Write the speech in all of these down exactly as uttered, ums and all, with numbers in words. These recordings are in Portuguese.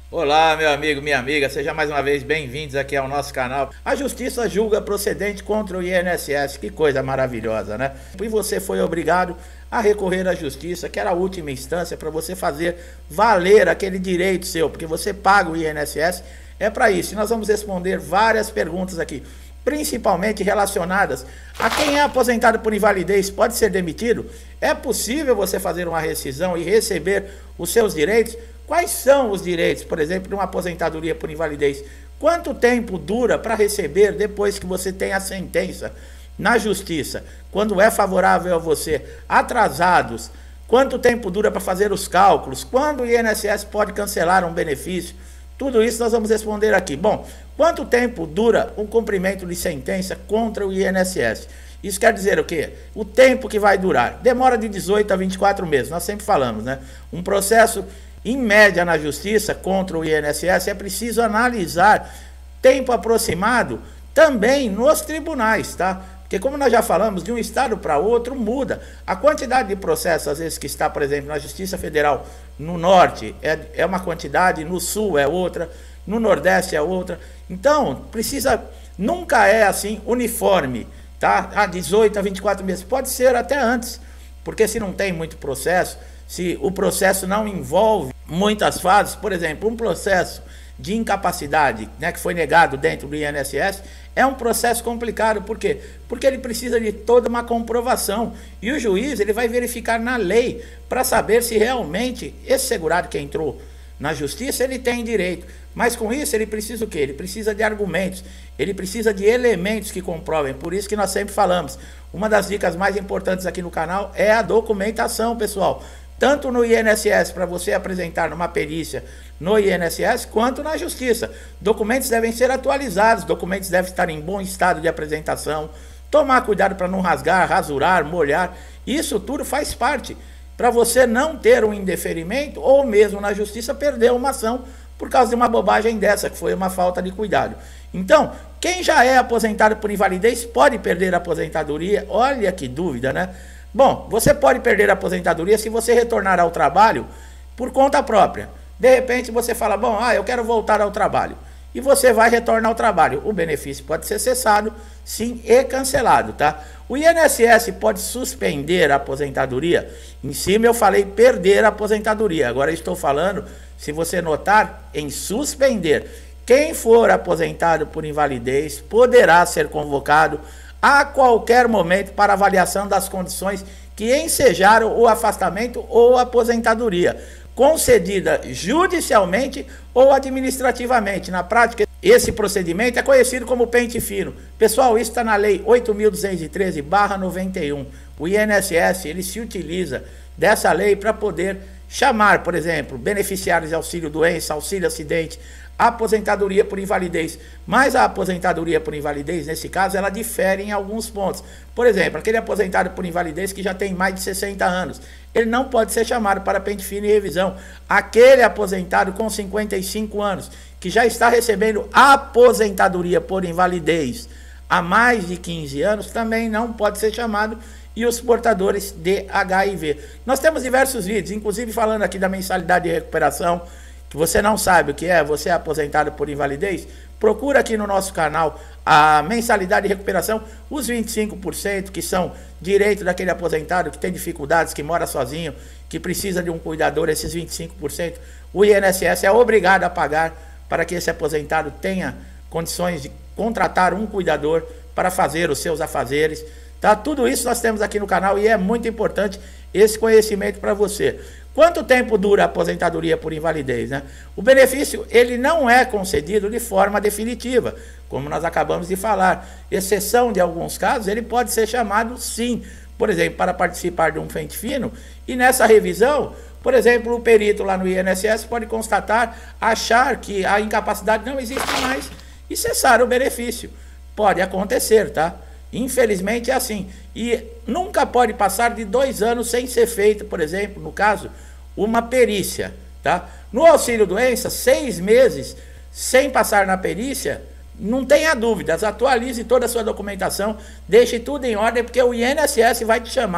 Olá, meu amigo, minha amiga, seja mais uma vez bem-vindos aqui ao nosso canal. A Justiça julga procedente contra o I N S S, que coisa maravilhosa, né? E você foi obrigado a recorrer à Justiça, que era a última instância para você fazer valer aquele direito seu, porque você paga o I N S S, é para isso. E nós vamos responder várias perguntas aqui, principalmente relacionadas a quem é aposentado por invalidez pode ser demitido? É possível você fazer uma rescisão e receber os seus direitos? Quais são os direitos, por exemplo, de uma aposentadoria por invalidez? Quanto tempo dura para receber depois que você tem a sentença na justiça? Quando é favorável a você? Atrasados? Quanto tempo dura para fazer os cálculos? Quando o I N S S pode cancelar um benefício? Tudo isso nós vamos responder aqui. Bom, quanto tempo dura o cumprimento de sentença contra o I N S S? Isso quer dizer o quê? O tempo que vai durar. Demora de dezoito a vinte e quatro meses, nós sempre falamos, né? Um processo, em média, na justiça contra o I N S S, é preciso analisar tempo aproximado também nos tribunais, tá? Porque como nós já falamos, de um estado para outro muda. A quantidade de processos, às vezes, que está, por exemplo, na Justiça Federal no Norte é, é uma quantidade, no Sul é outra, no Nordeste é outra. Então, precisa, nunca é assim uniforme, tá? Ah, dezoito a vinte e quatro meses, pode ser até antes, porque se não tem muito processo, se o processo não envolve muitas fases, por exemplo, um processo de incapacidade, né, que foi negado dentro do I N S S, é um processo complicado. Por quê? Porque ele precisa de toda uma comprovação. E o juiz ele vai verificar na lei para saber se realmente esse segurado que entrou na justiça, ele tem direito. Mas com isso ele precisa o quê? Ele precisa de argumentos, ele precisa de elementos que comprovem. Por isso que nós sempre falamos, uma das dicas mais importantes aqui no canal é a documentação, pessoal. Tanto no I N S S, para você apresentar numa perícia no I N S S, quanto na justiça. Documentos devem ser atualizados, documentos devem estar em bom estado de apresentação, tomar cuidado para não rasgar, rasurar, molhar, isso tudo faz parte, para você não ter um indeferimento, ou mesmo na justiça perder uma ação, por causa de uma bobagem dessa, que foi uma falta de cuidado. Então, quem já é aposentado por invalidez pode perder a aposentadoria? Olha que dúvida, né? Bom, você pode perder a aposentadoria se você retornar ao trabalho por conta própria. De repente você fala, bom, ah, eu quero voltar ao trabalho. E você vai retornar ao trabalho. O benefício pode ser cessado, sim, e cancelado, tá? O I N S S pode suspender a aposentadoria. Em cima eu falei perder a aposentadoria. Agora estou falando, se você notar, em suspender. Quem for aposentado por invalidez poderá ser convocado a qualquer momento para avaliação das condições que ensejaram o afastamento ou aposentadoria, concedida judicialmente ou administrativamente. Na prática, esse procedimento é conhecido como pente fino. Pessoal, isso está na lei oito mil duzentos e treze barra noventa e um. O I N S S, ele se utiliza dessa lei para poder chamar, por exemplo, beneficiários de auxílio-doença, auxílio-acidente, aposentadoria por invalidez. Mas a aposentadoria por invalidez, nesse caso, ela difere em alguns pontos. Por exemplo, aquele aposentado por invalidez que já tem mais de sessenta anos, ele não pode ser chamado para pente fino e revisão. Aquele aposentado com cinquenta e cinco anos, que já está recebendo aposentadoria por invalidez há mais de quinze anos, também não pode ser chamado, e os portadores de H I V. Nós temos diversos vídeos, inclusive falando aqui da mensalidade de recuperação, que você não sabe o que é, você é aposentado por invalidez, procura aqui no nosso canal a mensalidade de recuperação, os vinte e cinco por cento que são direito daquele aposentado que tem dificuldades, que mora sozinho, que precisa de um cuidador, esses vinte e cinco por cento, o I N S S é obrigado a pagar para que esse aposentado tenha condições de contratar um cuidador para fazer os seus afazeres. Tá? Tudo isso nós temos aqui no canal e é muito importante esse conhecimento para você. Quanto tempo dura a aposentadoria por invalidez, né? O benefício, ele não é concedido de forma definitiva, como nós acabamos de falar. Exceção de alguns casos, ele pode ser chamado sim, por exemplo, para participar de um pente fino, e nessa revisão, por exemplo, o perito lá no I N S S pode constatar, achar que a incapacidade não existe mais e cessar o benefício. Pode acontecer, tá? Infelizmente é assim. E nunca pode passar de dois anos sem ser feito, por exemplo, no caso, uma perícia, tá? No auxílio-doença, seis meses sem passar na perícia, não tenha dúvidas, atualize toda a sua documentação, deixe tudo em ordem, porque o I N S S vai te chamar.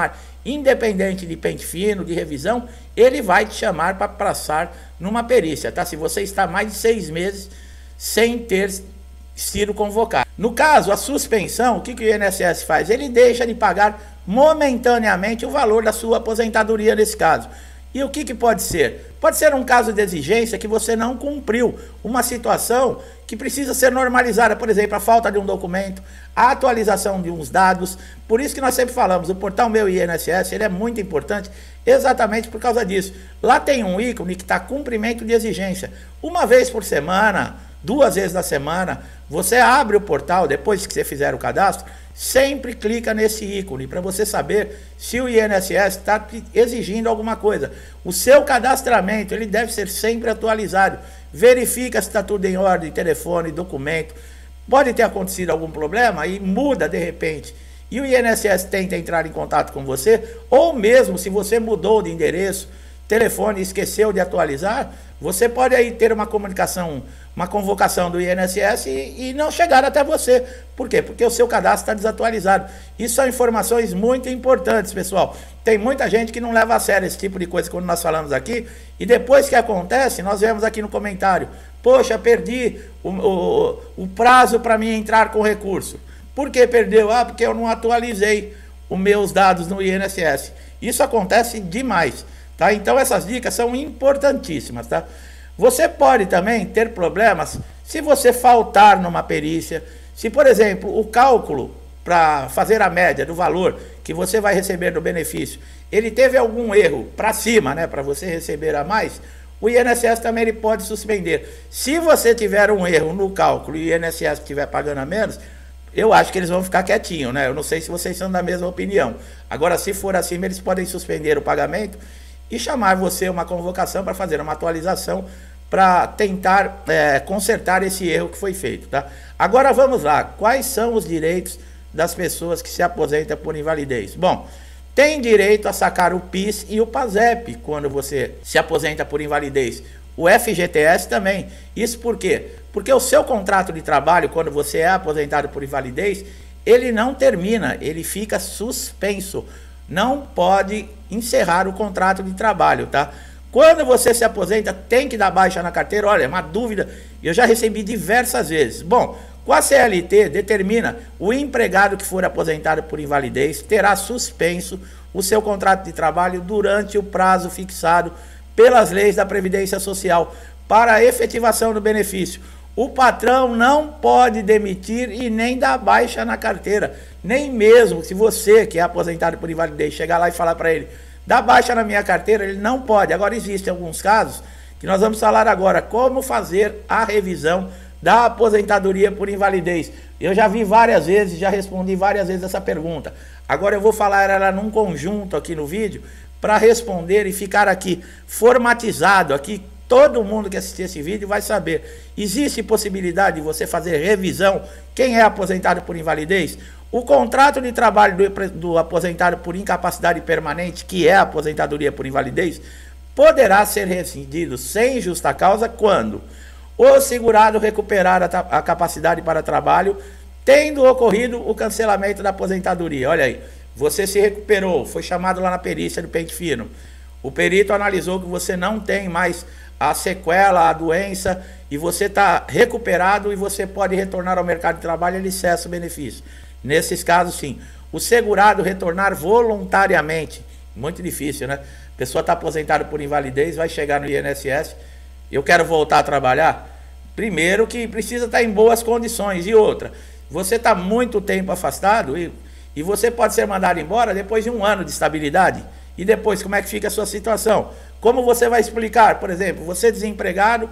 independente de pente fino, de revisão, ele vai te chamar para passar numa perícia, tá? Se você está mais de seis meses sem ter sido convocado. No caso, a suspensão, o que, que o I N S S faz? Ele deixa de pagar momentaneamente o valor da sua aposentadoria nesse caso. E o que, que pode ser? Pode ser um caso de exigência que você não cumpriu, uma situação que precisa ser normalizada, por exemplo, a falta de um documento, a atualização de uns dados. Por isso que nós sempre falamos, o portal Meu I N S S, ele é muito importante exatamente por causa disso. Lá tem um ícone que está cumprimento de exigência. Uma vez por semana, duas vezes na semana, você abre o portal, depois que você fizer o cadastro, sempre clica nesse ícone para você saber se o I N S S está exigindo alguma coisa. O seu cadastramento, ele deve ser sempre atualizado. Verifica se está tudo em ordem, telefone, documento. Pode ter acontecido algum problema e muda de repente. E o I N S S tenta entrar em contato com você, ou mesmo se você mudou de endereço, telefone, esqueceu de atualizar, você pode aí ter uma comunicação, uma convocação do I N S S e, e não chegar até você. Por quê? Porque o seu cadastro está desatualizado. Isso são informações muito importantes, pessoal. Tem muita gente que não leva a sério esse tipo de coisa quando nós falamos aqui, e depois que acontece, nós vemos aqui no comentário, poxa, perdi o, o, o prazo para mim entrar com recurso. Por que perdeu? Ah, porque eu não atualizei os meus dados no I N S S. Isso acontece demais. Tá? Então essas dicas são importantíssimas, tá? Você pode também ter problemas se você faltar numa perícia, se por exemplo o cálculo para fazer a média do valor que você vai receber do benefício, ele teve algum erro para cima, né, para você receber a mais, o I N S S também ele pode suspender. Se você tiver um erro no cálculo e o I N S S estiver pagando a menos, eu acho que eles vão ficar quietinhos, né? Eu não sei se vocês são da mesma opinião. Agora, se for assim, eles podem suspender o pagamento e chamar você uma convocação para fazer uma atualização para tentar é, consertar esse erro que foi feito, tá? Agora vamos lá, quais são os direitos das pessoas que se aposentam por invalidez? Bom, tem direito a sacar o PIS e o PASEP quando você se aposenta por invalidez. O F G T S também. Isso por quê? Porque o seu contrato de trabalho, quando você é aposentado por invalidez, ele não termina, ele fica suspenso. Não pode encerrar o contrato de trabalho, tá? Quando você se aposenta, tem que dar baixa na carteira. Olha, é uma dúvida, eu já recebi diversas vezes. Bom, com a C L T, determina o empregado que for aposentado por invalidez terá suspenso o seu contrato de trabalho durante o prazo fixado pelas leis da Previdência Social para a efetivação do benefício. O patrão não pode demitir e nem dar baixa na carteira. Nem mesmo se você, que é aposentado por invalidez, chegar lá e falar para ele, dá baixa na minha carteira, ele não pode. Agora existem alguns casos que nós vamos falar agora, como fazer a revisão da aposentadoria por invalidez. Eu já vi várias vezes, já respondi várias vezes essa pergunta. Agora eu vou falar ela num conjunto aqui no vídeo, para responder e ficar aqui formatizado, aqui todo mundo que assistir esse vídeo vai saber. Existe possibilidade de você fazer revisão, quem é aposentado por invalidez? O contrato de trabalho do, do aposentado por incapacidade permanente, que é a aposentadoria por invalidez, poderá ser rescindido sem justa causa quando o segurado recuperar a, a capacidade para trabalho, tendo ocorrido o cancelamento da aposentadoria. Olha aí, você se recuperou, foi chamado lá na perícia do pente fino. O perito analisou que você não tem mais a sequela, a doença, e você está recuperado e você pode retornar ao mercado de trabalho, ele cessa o benefício. Nesses casos, sim. O segurado retornar voluntariamente, muito difícil, né? A pessoa está aposentada por invalidez, vai chegar no I N S S, eu quero voltar a trabalhar. Primeiro que precisa estar em boas condições, e outra, você está muito tempo afastado e, e você pode ser mandado embora depois de um ano de estabilidade. E depois, como é que fica a sua situação? Como você vai explicar? Por exemplo, você desempregado,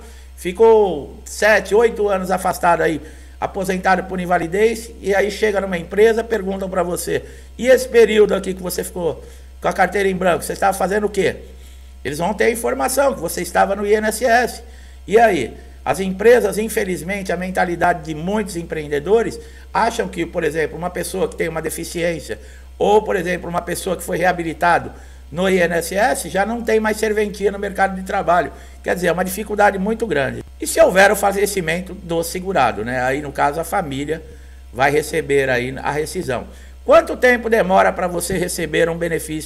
ficou sete, oito anos afastado aí, aposentado por invalidez, e aí chega numa empresa, perguntam para você, e esse período aqui que você ficou com a carteira em branco, você estava fazendo o quê? Eles vão ter a informação que você estava no I N S S. E aí? As empresas, infelizmente, a mentalidade de muitos empreendedores acham que, por exemplo, uma pessoa que tem uma deficiência, ou, por exemplo, uma pessoa que foi reabilitado no I N S S, já não tem mais serventia no mercado de trabalho. Quer dizer, é uma dificuldade muito grande. E se houver o falecimento do segurado, né? Aí, no caso, a família vai receber aí a rescisão. Quanto tempo demora para você receber um benefício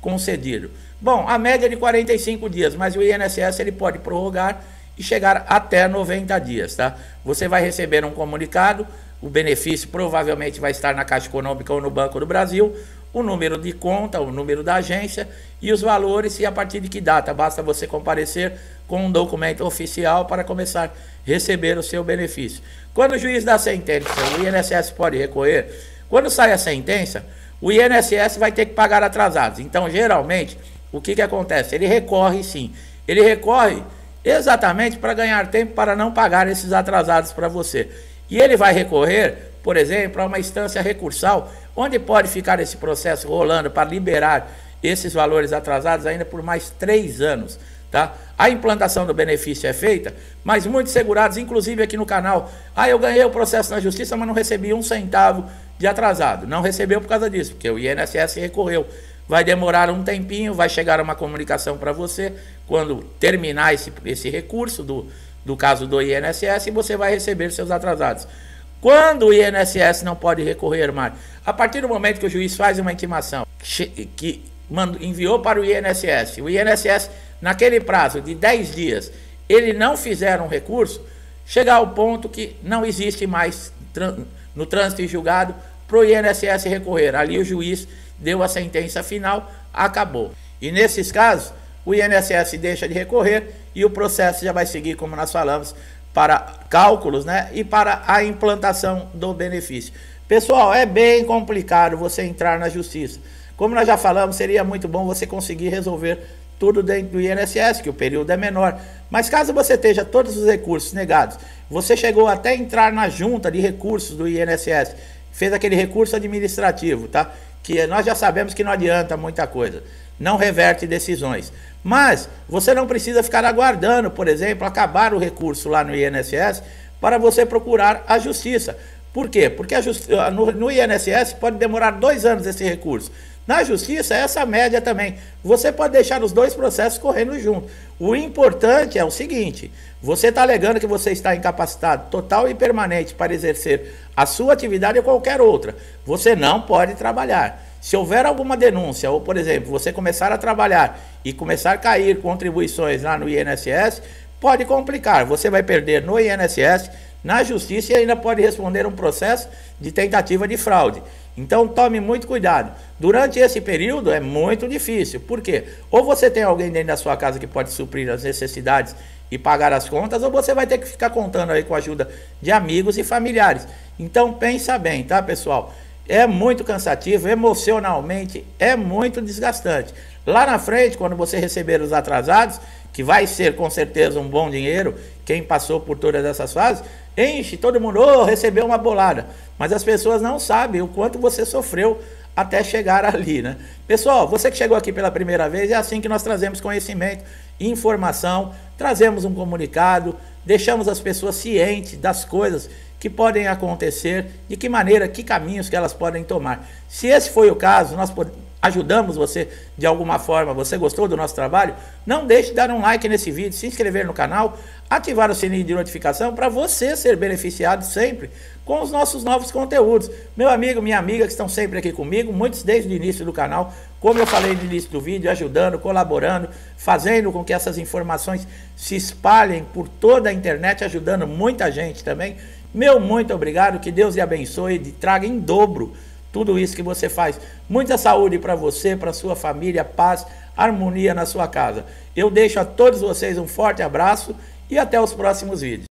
concedido. Bom, a média é de quarenta e cinco dias, mas o I N S S ele pode prorrogar e chegar até noventa dias, tá? Você vai receber um comunicado, o benefício provavelmente vai estar na Caixa Econômica ou no Banco do Brasil, o número de conta, o número da agência e os valores e a partir de que data. Basta você comparecer com um documento oficial para começar a receber o seu benefício. Quando o juiz dá a sentença, o I N S S pode recorrer. Quando sai a sentença, o I N S S vai ter que pagar atrasados. Então, geralmente, o que, que acontece? Ele recorre sim. Ele recorre exatamente para ganhar tempo para não pagar esses atrasados para você. E ele vai recorrer, por exemplo, a uma instância recursal, onde pode ficar esse processo rolando para liberar esses valores atrasados ainda por mais três anos. Tá? A implantação do benefício é feita, mas muitos segurados, inclusive aqui no canal, ah, eu ganhei o processo na justiça, mas não recebi um centavo de atrasado. Não recebeu por causa disso, porque o I N S S recorreu. Vai demorar um tempinho, vai chegar uma comunicação para você quando terminar esse, esse recurso do, do caso do I N S S e você vai receber seus atrasados. Quando o I N S S não pode recorrer, Mário? A partir do momento que o juiz faz uma intimação que enviou para o I N S S, o I N S S, naquele prazo de dez dias, ele não fizer um recurso, chegar ao ponto que não existe mais no trânsito e julgado para o I N S S recorrer. Ali o juiz deu a sentença final, acabou. E nesses casos, o I N S S deixa de recorrer e o processo já vai seguir, como nós falamos, para cálculos, né, e para a implantação do benefício. Pessoal, é bem complicado você entrar na justiça. Como nós já falamos, seria muito bom você conseguir resolver tudo dentro do I N S S, que o período é menor. Mas caso você esteja todos os recursos negados, você chegou até entrar na junta de recursos do I N S S, fez aquele recurso administrativo, tá? Que nós já sabemos que não adianta muita coisa, não reverte decisões. Mas você não precisa ficar aguardando, por exemplo, acabar o recurso lá no I N S S para você procurar a justiça. Por quê? Porque a justi- no, no I N S S pode demorar dois anos esse recurso. Na justiça, essa média também. Você pode deixar os dois processos correndo junto. O importante é o seguinte: você está alegando que você está incapacitado total e permanente para exercer a sua atividade ou qualquer outra. Você não pode trabalhar. Se houver alguma denúncia, ou por exemplo, você começar a trabalhar e começar a cair contribuições lá no I N S S, pode complicar. Você vai perder no I N S S, na justiça e ainda pode responder um processo de tentativa de fraude. Então tome muito cuidado. Durante esse período é muito difícil. Por quê? Ou você tem alguém dentro da sua casa que pode suprir as necessidades e pagar as contas, ou você vai ter que ficar contando aí com a ajuda de amigos e familiares. Então pensa bem, tá, pessoal? É muito cansativo, emocionalmente é muito desgastante. Lá na frente, quando você receber os atrasados, que vai ser com certeza um bom dinheiro, quem passou por todas essas fases, enche, todo mundo, oh, recebeu uma bolada. Mas as pessoas não sabem o quanto você sofreu até chegar ali, né? Pessoal, você que chegou aqui pela primeira vez, é assim que nós trazemos conhecimento, informação, trazemos um comunicado, deixamos as pessoas cientes das coisas que podem acontecer, de que maneira, que caminhos que elas podem tomar. Se esse foi o caso, nós ajudamos você de alguma forma, você gostou do nosso trabalho, não deixe de dar um like nesse vídeo, se inscrever no canal, ativar o sininho de notificação para você ser beneficiado sempre com os nossos novos conteúdos. Meu amigo, minha amiga que estão sempre aqui comigo, muitos desde o início do canal, como eu falei no início do vídeo, ajudando, colaborando, fazendo com que essas informações se espalhem por toda a internet, ajudando muita gente também. Meu muito obrigado, que Deus lhe abençoe e traga em dobro tudo isso que você faz. Muita saúde para você, para sua família, paz, harmonia na sua casa. Eu deixo a todos vocês um forte abraço e até os próximos vídeos.